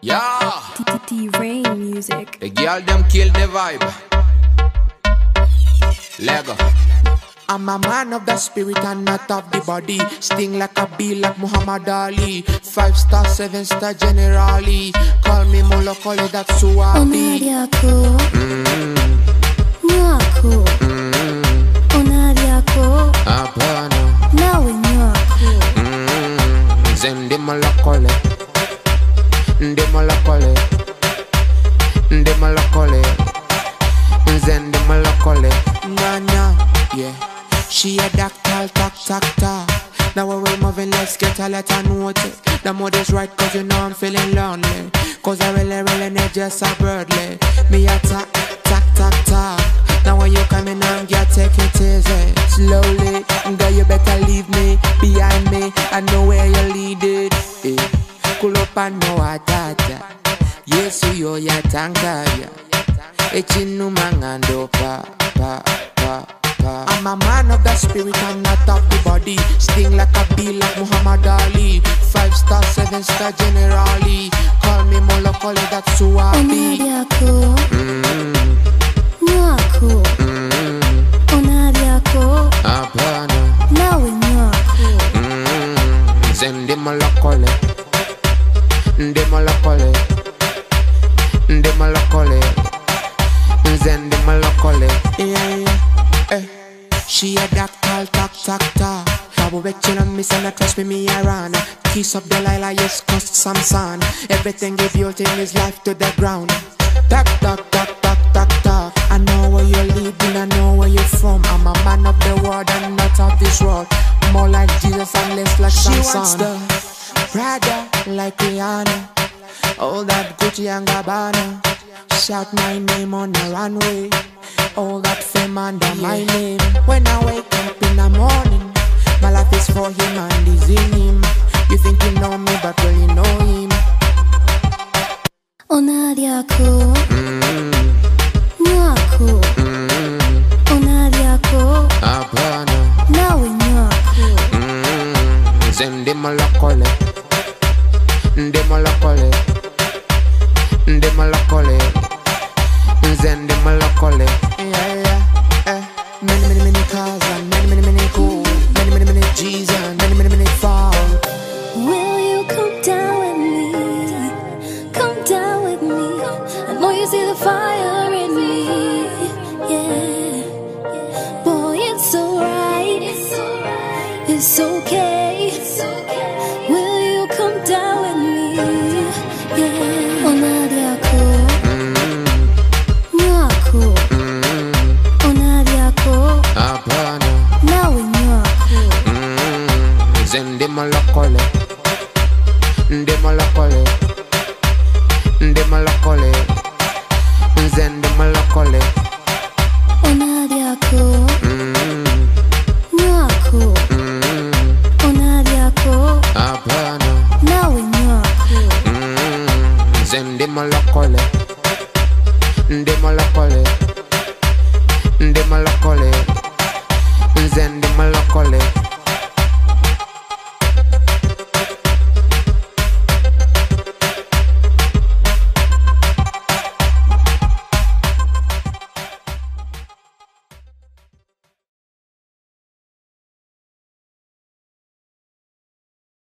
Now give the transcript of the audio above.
Yeah. T-Rain music. The girl them kill the vibe. Lego. I'm a man of the spirit and not of the body. Sting like a bee like Muhammad Ali. 5-star, 7-star generally. Call me Molokole, that's who I be. Onariako Nyako Onariako Abana Nawe Nyako Zende Molokole Nde Molokole Nde Molokole Zende Molokole Nanya, yeah. She a doctor, talk. Now we're moving, let's get a letter note. The mood is right cause you know I'm feeling lonely. Cause I really need just a birdly. Me a talk. Now when you come in and get take it easy. Slowly, girl you better leave me behind me. I know where you leaded. Cool up and know what that. Yes, you ya tanka ya. Echinu mangando pa. I'm a man of the spirit and not of the body. Sting like a bee like Muhammad Ali. 5-star, 7-star generally. Call me Molokole, that's who I be. Onariako Nyako Onariako Abana Nawe Nyako Zende Molokole Nde Molokole Nde Molokole Zende Molokole. Yeah. She a doctor, talk. Babu betting on me, son, trust me around. Kiss up Delilah, yes, cost some sun. Everything he built in his life to the ground. Talk. I know where you're leading, I know where you're from. I'm a man of the world and not of this world. More like Jesus and less like Samson. She wants the Prada like Rihanna. All that Gucci and Gabbana. Shout my name on the runway. All that fame under my name. When I wake up in the morning, my life is for him and is in him. You think you know me, but really know him. Onariako Nyako Onariako Abana Nawe Nyako Zende Molokole Nde Molokole Nde Molokole Zende Molokole. Yeah. Many cars and many cool. Many G's and many fall. Will you come down with me? Come down with me. I know you see the fire in me. Yeah. Boy, it's alright. It's okay. Will you come down with me? Yeah. Onariako Nyako Onariako Abana Nawe Nyako Zende Molokole Nde Molokole Nde Molokole Zende Molokole.